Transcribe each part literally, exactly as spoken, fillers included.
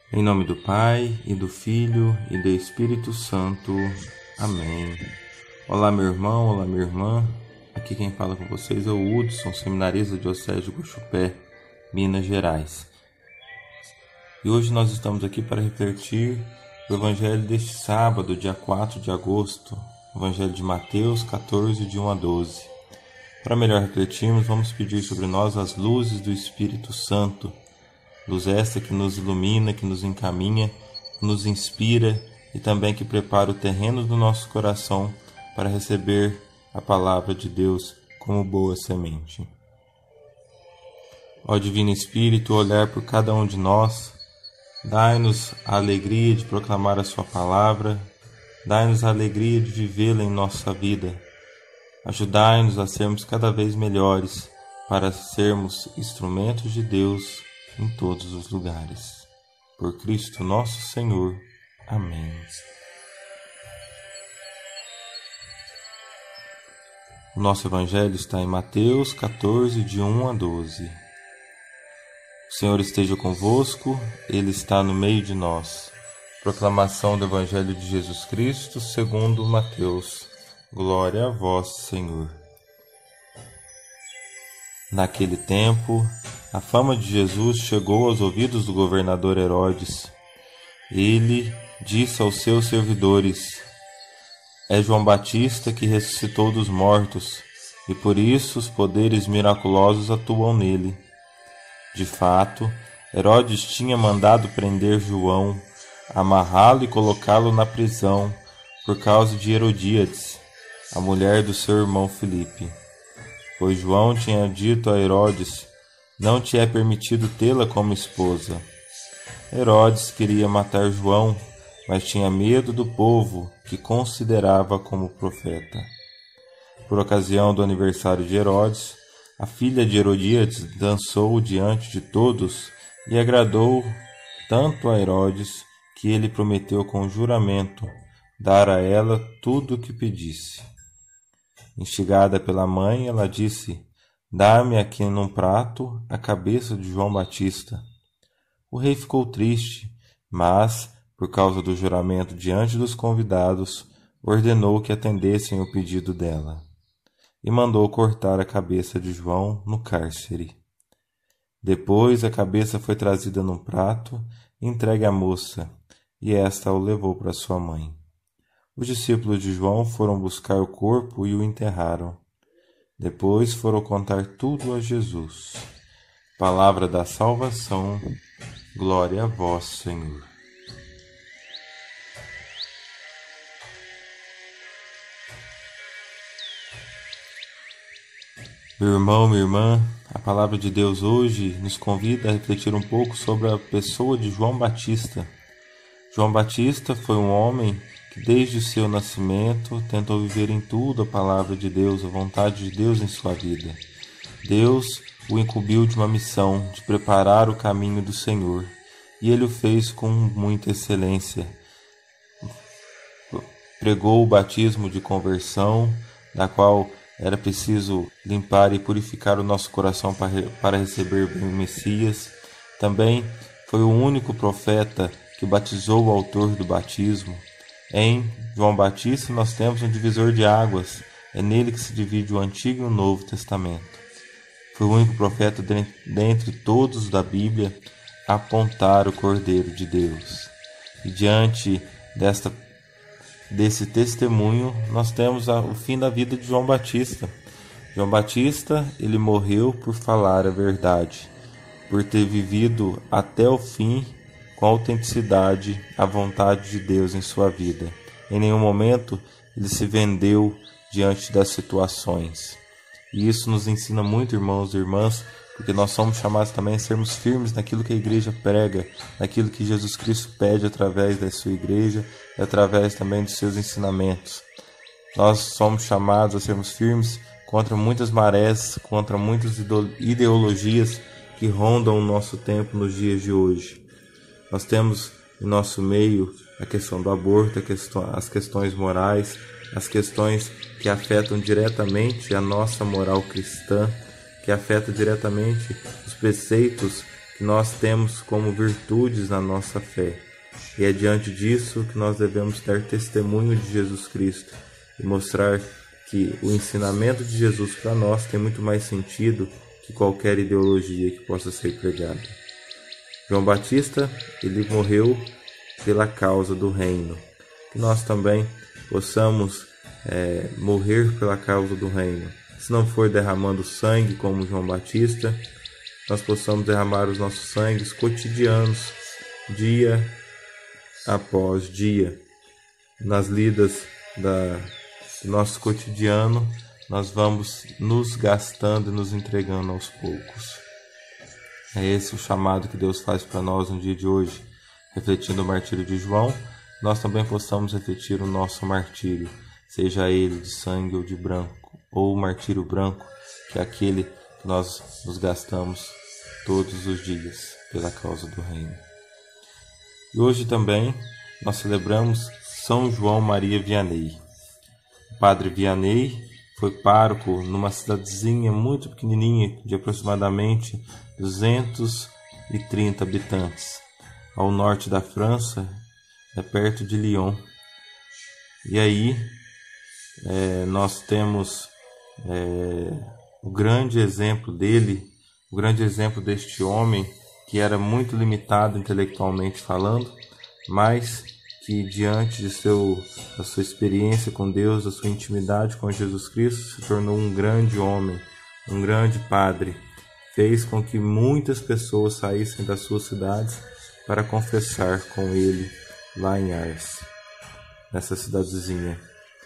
Em nome do Pai, e do Filho, e do Espírito Santo. Amém. Olá, meu irmão, olá, minha irmã. Aqui quem fala com vocês é o Hudson, seminarista da Diocese de Guaxupé, Minas Gerais. E hoje nós estamos aqui para refletir o Evangelho deste sábado, dia quatro de agosto, Evangelho de Mateus catorze, de um a doze. Para melhor refletirmos, vamos pedir sobre nós as luzes do Espírito Santo, luz esta que nos ilumina, que nos encaminha, que nos inspira e também que prepara o terreno do nosso coração para receber a palavra de Deus como boa semente. Ó Divino Espírito, olhar por cada um de nós, dai-nos a alegria de proclamar a sua palavra, dai-nos a alegria de vivê-la em nossa vida. Ajudai-nos a sermos cada vez melhores para sermos instrumentos de Deus em todos os lugares. Por Cristo nosso Senhor. Amém. O nosso Evangelho está em Mateus catorze, de um a doze. O Senhor esteja convosco, Ele está no meio de nós. Proclamação do Evangelho de Jesus Cristo segundo Mateus. Glória a vós, Senhor. Naquele tempo, a fama de Jesus chegou aos ouvidos do governador Herodes. Ele disse aos seus servidores: é João Batista que ressuscitou dos mortos, e por isso os poderes miraculosos atuam nele. De fato, Herodes tinha mandado prender João, amarrá-lo e colocá-lo na prisão por causa de Herodíades, a mulher do seu irmão Filipe. Pois João tinha dito a Herodes: não te é permitido tê-la como esposa. Herodes queria matar João, mas tinha medo do povo, que considerava como profeta. Por ocasião do aniversário de Herodes, a filha de Herodíades dançou diante de todos e agradou tanto a Herodes que ele prometeu com juramento dar a ela tudo o que pedisse. Instigada pela mãe, ela disse: dá-me aqui num prato a cabeça de João Batista. O rei ficou triste, mas, por causa do juramento diante dos convidados, ordenou que atendessem o pedido dela, e mandou cortar a cabeça de João no cárcere. Depois a cabeça foi trazida num prato e entregue à moça, e esta o levou para sua mãe. Os discípulos de João foram buscar o corpo e o enterraram. Depois foram contar tudo a Jesus. Palavra da salvação. Glória a vós, Senhor. Meu irmão, minha irmã, a palavra de Deus hoje nos convida a refletir um pouco sobre a pessoa de João Batista. João Batista foi um homem que desde o seu nascimento tentou viver em tudo a palavra de Deus, a vontade de Deus em sua vida. Deus o incumbiu de uma missão, de preparar o caminho do Senhor, e ele o fez com muita excelência. Pregou o batismo de conversão, da qual era preciso limpar e purificar o nosso coração para receber o Messias. Também foi o único profeta que batizou o autor do batismo. Em João Batista nós temos um divisor de águas, é nele que se divide o Antigo e o Novo Testamento. Foi o único profeta dentre todos da Bíblia a apontar o Cordeiro de Deus. E diante desta, desse testemunho, nós temos a, o fim da vida de João Batista. João Batista, ele morreu por falar a verdade, por ter vivido até o fim com autenticidade a vontade de Deus em sua vida. Em nenhum momento ele se vendeu diante das situações. E isso nos ensina muito, irmãos e irmãs, porque nós somos chamados também a sermos firmes naquilo que a igreja prega, naquilo que Jesus Cristo pede através da sua igreja e através também dos seus ensinamentos. Nós somos chamados a sermos firmes contra muitas marés, contra muitas ideologias que rondam o nosso tempo nos dias de hoje. Nós temos em nosso meio a questão do aborto, a questão, as questões morais, as questões que afetam diretamente a nossa moral cristã, que afetam diretamente os preceitos que nós temos como virtudes na nossa fé. E é diante disso que nós devemos dar testemunho de Jesus Cristo e mostrar que o ensinamento de Jesus para nós tem muito mais sentido que qualquer ideologia que possa ser pregada. João Batista, ele morreu pela causa do reino. Que nós também possamos é, morrer pela causa do reino. Se não for derramando sangue como João Batista, nós possamos derramar os nossos sangues cotidianos, dia após dia. Nas lidas da, do nosso cotidiano, nós vamos nos gastando e nos entregando aos poucos. É esse o chamado que Deus faz para nós no dia de hoje. Refletindo o martírio de João, nós também possamos refletir o nosso martírio, seja ele de sangue ou de branco, ou o martírio branco, que é aquele que nós nos gastamos todos os dias pela causa do reino. E hoje também nós celebramos São João Maria Vianney. O padre Vianney foi pároco numa cidadezinha muito pequenininha, de aproximadamente duzentos e trinta habitantes, ao norte da França, é perto de Lyon. E aí é, nós temos é, o grande exemplo dele, o grande exemplo deste homem que era muito limitado intelectualmente falando, mas que diante de seu, da sua experiência com Deus, da sua intimidade com Jesus Cristo, se tornou um grande homem, um grande padre. Fez com que muitas pessoas saíssem das suas cidades para confessar com ele lá em Ars, nessa cidadezinha.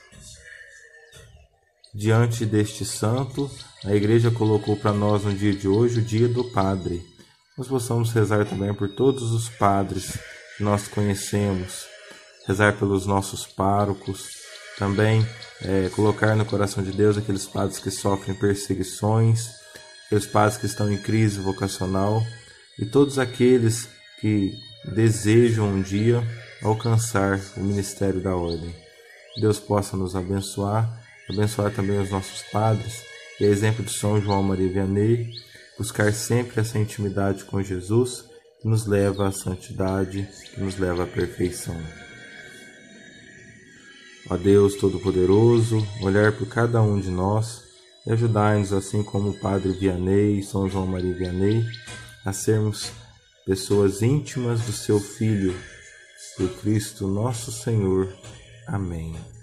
Diante deste santo, a Igreja colocou para nós no dia de hoje o dia do Padre. Nós possamos rezar também por todos os padres que nós conhecemos, rezar pelos nossos párocos, também é, colocar no coração de Deus aqueles padres que sofrem perseguições, aqueles padres que estão em crise vocacional e todos aqueles que desejam um dia alcançar o ministério da ordem. Deus possa nos abençoar, abençoar também os nossos padres, e a exemplo de São João Maria Vianney, buscar sempre essa intimidade com Jesus que nos leva à santidade, que nos leva à perfeição. Ó Deus Todo-Poderoso, olhar por cada um de nós e ajudar-nos, assim como o Padre Vianney, São João Maria Vianney, a sermos pessoas íntimas do Seu Filho, por Cristo nosso Senhor. Amém.